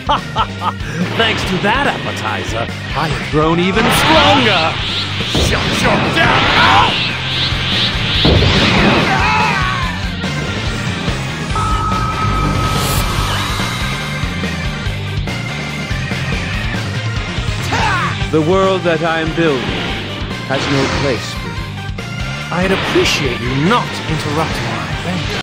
Thanks to that appetizer, I have grown even stronger! Shut down! The world that I am building has no place for you. I'd appreciate you not interrupting my adventure.